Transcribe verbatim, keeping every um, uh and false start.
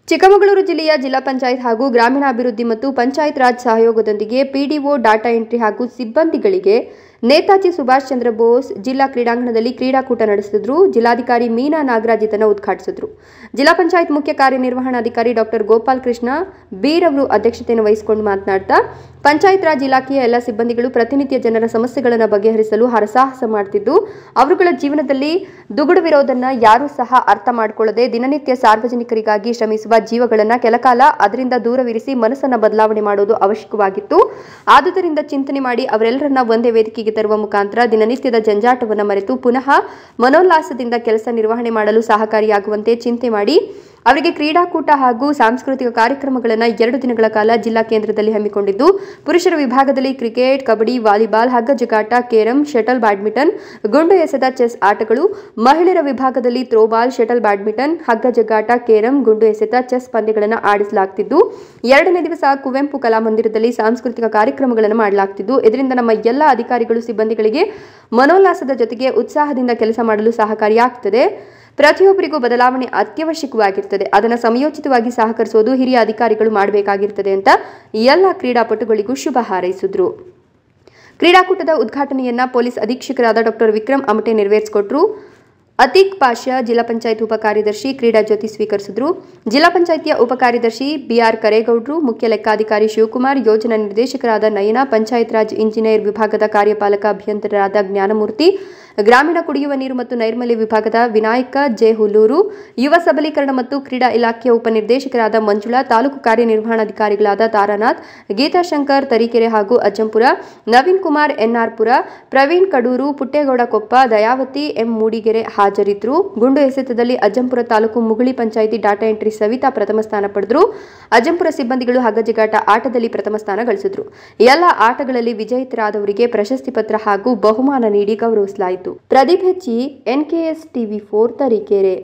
ಚಿಕ್ಕಮಗಳೂರು ಜಿಲ್ಲೆಯ ಜಿಲ್ಲಾ ಪಂಚಾಯತ್ ಹಾಗೂ ಗ್ರಾಮೀಣಾಭಿವೃದ್ಧಿ ಮತ್ತು ಪಂಚಾಯತ್ ರಾಜ್ ಸಹಯೋಗದೊಂದಿಗೆ ಪಿಡಿಒ ಡಾಟಾ ಎಂಟ್ರಿ ಹಾಗೂ ಸಿಬ್ಬಂದಿಗಳಿಗೆ ನೇತಾಜಿ ಸುಭಾಷ್ ಚಂದ್ರ ಬೋಸ್ ಜಿಲ್ಲಾ ಕ್ರೀಡಾಂಗಣದಲ್ಲಿ ಕ್ರೀಡಾಕೂಟ ನಡೆಸಿದ್ರು. ಜಿಲ್ಲಾಧಿಕಾರಿ ಮೀನಾ ನಾಗರಾಜ್ ಇದನ್ನು ಉದ್ಘಾಟಿಸಿದರು. ಜಿಲ್ಲಾ ಪಂಚಾಯತ್ ಮುಖ್ಯ ಕಾರ್ಯನಿರ್ವಹಣಾಧಿಕಾರಿ ಡಾಕ್ಟರ್ ಗೋಪಾಲ್ ಕೃಷ್ಣ ಬೀರ್ ಅವರು ಅಧ್ಯಕ್ಷತೆಯನ್ನು ವಹಿಸಿಕೊಂಡು ಮಾತನಾಡ್ತಾ, ಪಂಚಾಯತ್ ರಾಜ್ ಇಲಾಖೆಯ ಎಲ್ಲ ಸಿಬ್ಬಂದಿಗಳು ಪ್ರತಿನಿತ್ಯ ಜನರ ಸಮಸ್ಯೆಗಳನ್ನು ಬಗೆಹರಿಸಲು ಹರಸಾಹಸ ಮಾಡುತ್ತಿದ್ದು, ಅವರುಗಳ ಜೀವನದಲ್ಲಿ ದುಗುಡವಿರೋದನ್ನ ಯಾರೂ ಸಹ ಅರ್ಥ ಮಾಡಿಕೊಳ್ಳದೆ ದಿನನಿತ್ಯ ಸಾರ್ವಜನಿಕರಿಗಾಗಿ ಶ್ರಮಿಸುವ ಜೀವಗಳನ್ನು ಕೆಲಕಾಲ ಅದರಿಂದ ದೂರವಿರಿಸಿ ಮನಸ್ಸನ್ನು ಬದಲಾವಣೆ ಮಾಡುವುದು ಅವಶ್ಯಕವಾಗಿತ್ತು. ಆದುದರಿಂದ ಚಿಂತನೆ ಮಾಡಿ ಅವರೆಲ್ಲರನ್ನ ಒಂದೇ ವೇದಿಕೆಗೆ ತರುವ ಮುಖಾಂತರ ದಿನನಿತ್ಯದ ಜಂಜಾಟವನ್ನು ಮರೆತು ಪುನಃ ಮನೋಲ್ಲಾಸದಿಂದ ಕೆಲಸ ನಿರ್ವಹಣೆ ಮಾಡಲು ಸಹಕಾರಿಯಾಗುವಂತೆ ಚಿಂತೆ ಮಾಡಿ ಅವರಿಗೆ ಕ್ರೀಡಾಕೂಟ ಹಾಗೂ ಸಾಂಸ್ಕೃತಿಕ ಕಾರ್ಯಕ್ರಮಗಳನ್ನು ಎರಡು ದಿನಗಳ ಕಾಲ ಜಿಲ್ಲಾ ಕೇಂದ್ರದಲ್ಲಿ ಹಮ್ಮಿಕೊಂಡಿದ್ದು, ಪುರುಷರ ವಿಭಾಗದಲ್ಲಿ ಕ್ರಿಕೆಟ್, ಕಬಡ್ಡಿ, ವಾಲಿಬಾಲ್, ಹಗ್ಗ ಜಗಾಟ, ಕೇರಂ, ಶಟಲ್ ಬ್ಯಾಡ್ಮಿಂಟನ್, ಗುಂಡು ಎಸೆತ, ಚೆಸ್ ಆಟಗಳು, ಮಹಿಳೆಯರ ವಿಭಾಗದಲ್ಲಿ ಥ್ರೋಬಾಲ್, ಶಟಲ್ ಬ್ಯಾಡ್ಮಿಂಟನ್, ಹಗ್ಗ ಜಗಾಟ, ಕೇರಂ, ಗುಂಡು ಎಸೆತ, ಚೆಸ್ ಪಂದ್ಯಗಳನ್ನು ಆಡಿಸಲಾಗುತ್ತಿದ್ದು, ಎರಡನೇ ದಿವಸ ಕುವೆಂಪು ಕಲಾಮಂದಿರದಲ್ಲಿ ಸಾಂಸ್ಕೃತಿಕ ಕಾರ್ಯಕ್ರಮಗಳನ್ನು ಮಾಡಲಾಗುತ್ತಿದ್ದು, ಇದರಿಂದ ನಮ್ಮ ಎಲ್ಲ ಅಧಿಕಾರಿಗಳು ಸಿಬ್ಬಂದಿಗಳಿಗೆ ಮನೋಲ್ಲಾಸದ ಜೊತೆಗೆ ಉತ್ಸಾಹದಿಂದ ಕೆಲಸ ಮಾಡಲು ಸಹಕಾರಿಯಾಗುತ್ತದೆ. ಪ್ರತಿಯೊಬ್ಬರಿಗೂ ಬದಲಾವಣೆ ಅತ್ಯವಶ್ಯಕವಾಗಿರುತ್ತದೆ. ಅದನ್ನು ಸಮಯೋಚಿತವಾಗಿ ಸಹಕರಿಸುವುದು ಹಿರಿಯ ಅಧಿಕಾರಿಗಳು ಮಾಡಬೇಕಾಗಿರುತ್ತದೆ ಅಂತ ಎಲ್ಲ ಕ್ರೀಡಾಪಟುಗಳಿಗೂ ಶುಭ ಹಾರೈಸಿದ್ರು. ಕ್ರೀಡಾಕೂಟದ ಉದ್ಘಾಟನೆಯನ್ನ ಪೊಲೀಸ್ ಅಧೀಕ್ಷಕರಾದ ಡಾಕ್ಟರ್ ವಿಕ್ರಮ್ ಅಮಟೆ ನೆರವೇರಿಸಿಕೊಟ್ರು. ಅತೀಕ್ ಪಾಷಾ ಜಿಲ್ಲಾ ಪಂಚಾಯತ್ ಉಪ ಕಾರ್ಯದರ್ಶಿ ಕ್ರೀಡಾ ಜ್ಯೋತಿ ಸ್ವೀಕರಿಸಿದ್ರು. ಜಿಲ್ಲಾ ಪಂಚಾಯತಿಯ ಉಪ ಕಾರ್ಯದರ್ಶಿ ಬಿಆರ್ ಕರೇಗೌಡ್ರು, ಮುಖ್ಯ ಲೆಕ್ಕಾಧಿಕಾರಿ ಶಿವಕುಮಾರ್, ಯೋಜನಾ ನಿರ್ದೇಶಕರಾದ ನಯನ, ಪಂಚಾಯತ್ ರಾಜ್ ಇಂಜಿನಿಯರ್ ವಿಭಾಗದ ಕಾರ್ಯಪಾಲಕ ಅಭಿಯಂತರರಾದ ಜ್ಞಾನಮೂರ್ತಿ, ಗ್ರಾಮೀಣ ಕುಡಿಯುವ ನೀರು ಮತ್ತು ನೈರ್ಮಲ್ಯ ವಿಭಾಗದ ವಿನಾಯಕ ಜೆ ಹುಲ್ಲೂರು, ಯುವ ಸಬಲೀಕರಣ ಮತ್ತು ಕ್ರೀಡಾ ಇಲಾಖೆಯ ಉಪನಿರ್ದೇಶಕರಾದ ಮಂಜುಳಾ, ತಾಲೂಕು ಕಾರ್ಯನಿರ್ವಹಣಾಧಿಕಾರಿಗಳಾದ ತಾರಾನಾಥ್, ಗೀತಾಶಂಕರ್ ತರೀಕೆರೆ ಹಾಗೂ ಅಜ್ಜಂಪುರ, ನವೀನ್ ಕುಮಾರ್ ಎನ್ಆರ್ಪುರ, ಪ್ರವೀಣ್ ಕಡೂರು, ಪುಟ್ಟೇಗೌಡ ಕೊಪ್ಪ, ದಯಾವತಿ ಎಂ ಮೂಡಿಗೆರೆ ಹಾಜರಿದ್ದರು. ಗುಂಡು ಎಸೆತದಲ್ಲಿ ಅಜ್ಜಂಪುರ ತಾಲೂಕು ಮುಗುಳಿ ಪಂಚಾಯಿತಿ ಡಾಟಾ ಎಂಟ್ರಿ ಸವಿತಾ ಪ್ರಥಮ ಸ್ಥಾನ ಪಡೆದರು. ಅಜ್ಜಂಪುರ ಸಿಬ್ಬಂದಿಗಳು ಹಗ್ಗಜಗಾಟ ಆಟದಲ್ಲಿ ಪ್ರಥಮ ಸ್ಥಾನ ಗಳಿಸಿದ್ರು. ಎಲ್ಲ ಆಟಗಳಲ್ಲಿ ವಿಜೇತರಾದವರಿಗೆ ಪ್ರಶಸ್ತಿ ಪತ್ರ ಹಾಗೂ ಬಹುಮಾನ ನೀಡಿ ಗೌರವಿಸಲಾಯಿತು. ಪ್ರದೀಪ್ ಹೆಚ್ಚಿ, ಎನ್ಕೆಎಸ್ ಟಿವಿ ಫೋರ್ ತರೀಕೆರೆ.